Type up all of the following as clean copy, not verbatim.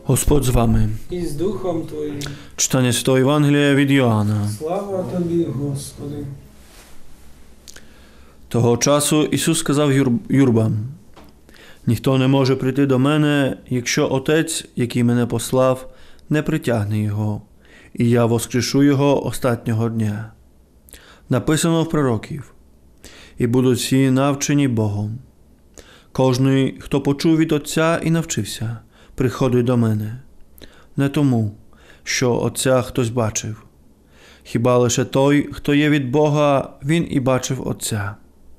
Господь з вами. І з Духом Твоїм. Читання Святого Євангелія від Йоанна. Слава Тобі, Господи. Того часу Ісус сказав юрбам: «Ніхто не може прийти до мене, якщо Отець, який мене послав, не притягне його, і я воскрешу його останнього дня». Написано в пророків: «І будуть всі навчені Богом». Кожний, хто почув від Отця і навчився, приходить до мене. Не тому, що Отця хтось бачив. Хіба лише той, хто є від Бога, він і бачив Отця.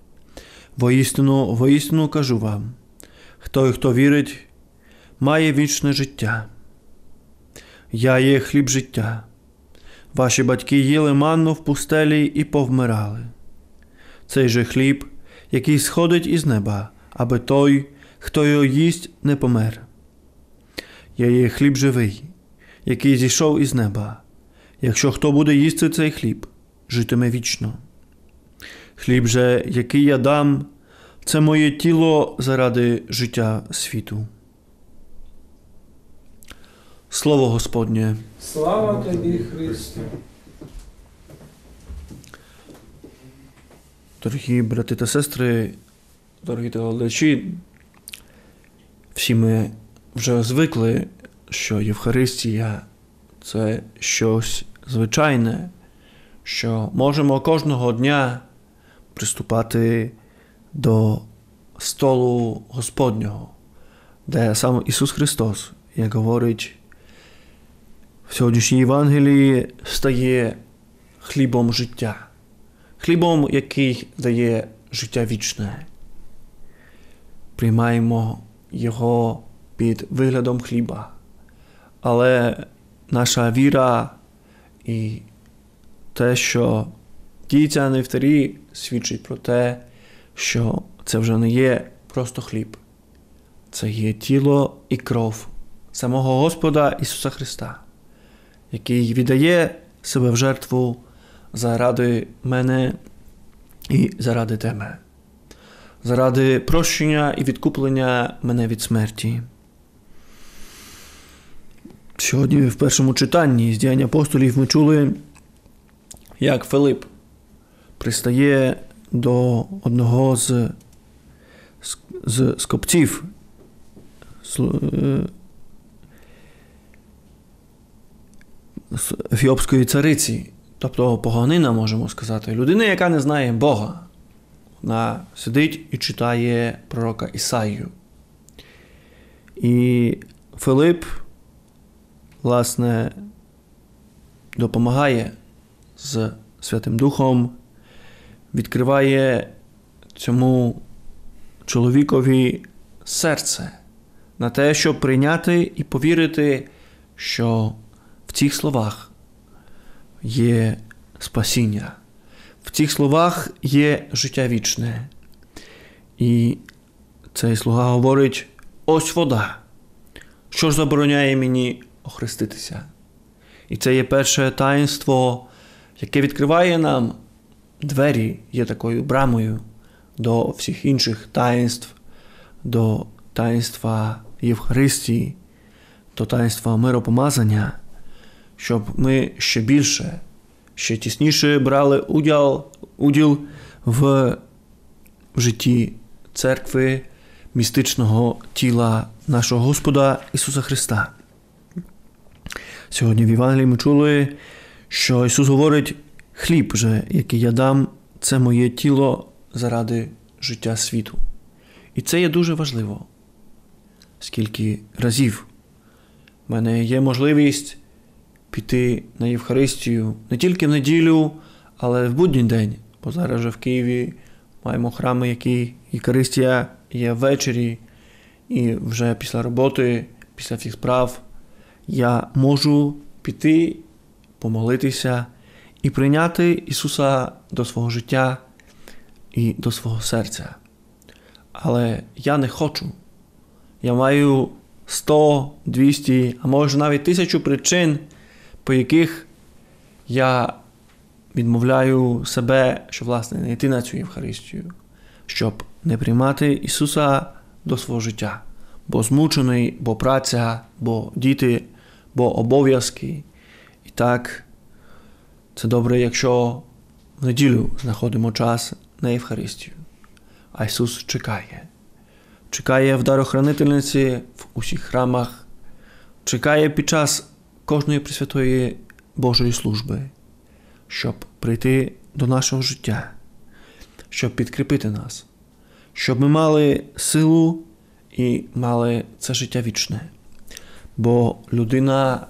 Воістину кажу вам, хто вірить, має вічне життя. Я є хліб життя. Ваші батьки їли манну в пустелі і повмирали. Цей же хліб, який сходить із неба, аби той, хто його їсть, не помер. Я є хліб живий, який зійшов із неба. Якщо хто буде їсти цей хліб, житиме вічно. Хліб же, який я дам, це моє тіло заради життя світу. Слово Господнє. Слава Тобі, Христе. Дорогі брати та сестри, дорогі телеглядачі, всі ми вже звикли, що Євхаристія – це щось звичайне, що можемо кожного дня приступати до столу Господнього, де сам Ісус Христос, як говорить в сьогоднішній Євангелії, стає хлібом життя, хлібом, який дає життя вічне. Приймаємо Його під виглядом хліба, але наша віра і те, що діється на вівтарі, свідчить про те, що це вже не є просто хліб. Це є тіло і кров самого Господа Ісуса Христа, який віддає себе в жертву заради мене і заради тебе, заради прощення і відкуплення мене від смерті. Сьогодні в першому читанні з Діянь апостолів ми чули, як Филип пристає до одного з скопців, з ефіопської цариці, тобто поганина, можемо сказати, людина, яка не знає Бога. Вона сидить і читає пророка Ісаїю. І Филип, власне, допомагає з Святим Духом, відкриває цьому чоловікові серце на те, щоб прийняти і повірити, що в цих словах є спасіння, в цих словах є життя вічне. І цей слуга говорить: ось вода, що ж забороняє мені охреститися. І це є перше таїнство, яке відкриває нам двері, є такою брамою до всіх інших таїнств, до таїнства Євхаристії, до таїнства миропомазання, щоб ми ще більше, ще тісніше брали уділ в житті церкви, містичного тіла нашого Господа Ісуса Христа. Сьогодні в Євангелії ми чули, що Ісус говорить: хліб же, який я дам, це моє тіло заради життя світу. І це є дуже важливо. Скільки разів в мене є можливість піти на Євхаристію не тільки в неділю, але в будній день. Бо зараз вже в Києві маємо храми, які Євхаристія є ввечері, і вже після роботи, після всіх справ я можу піти, помолитися і прийняти Ісуса до свого життя і до свого серця. Але я не хочу. Я маю 100, 200, а може навіть 1000 причин, по яких я відмовляю себе, щоб, власне, не йти на цю Євхаристію, щоб не приймати Ісуса до свого життя. бо змучений, бо праця, бо діти, бо обов'язки. І так, це добре, якщо в неділю знаходимо час на Євхаристію. А Ісус чекає. Чекає в дарохранительниці в усіх храмах. Чекає під час кожної Пресвятої Божої служби, щоб прийти до нашого життя, щоб підкріпити нас, щоб ми мали силу і мали це життя вічне. Бо людина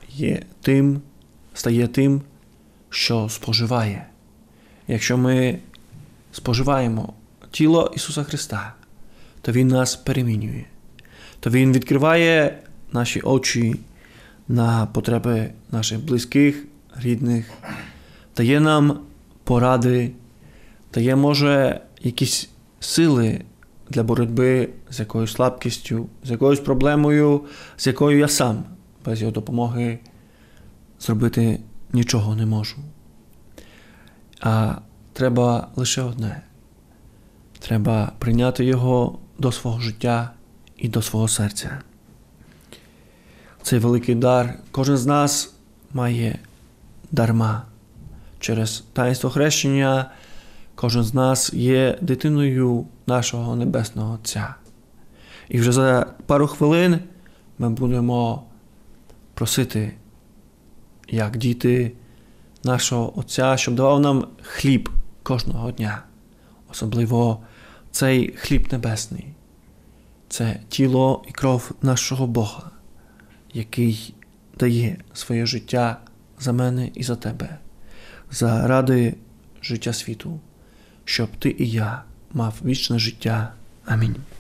стає тим, що споживає. Якщо ми споживаємо тіло Ісуса Христа, то Він нас перемінює. То Він відкриває наші очі на потреби наших близьких, рідних, дає нам поради, дає, може, якісь сили для боротьби з якоюсь слабкістю, з якоюсь проблемою, з якою я сам без його допомоги зробити нічого не можу. А треба лише одне. Треба прийняти його до свого життя і до свого серця. Цей великий дар кожен з нас має дарма. Через таїнство хрещення кожен з нас є дитиною нашого Небесного Отця. І вже за пару хвилин ми будемо просити, як діти нашого Отця, щоб давав нам хліб кожного дня. Особливо цей хліб небесний. Це тіло і кров нашого Бога, який дає своє життя за мене і за тебе, заради життя світу, щоб ти і я мав вічне життя. Амінь.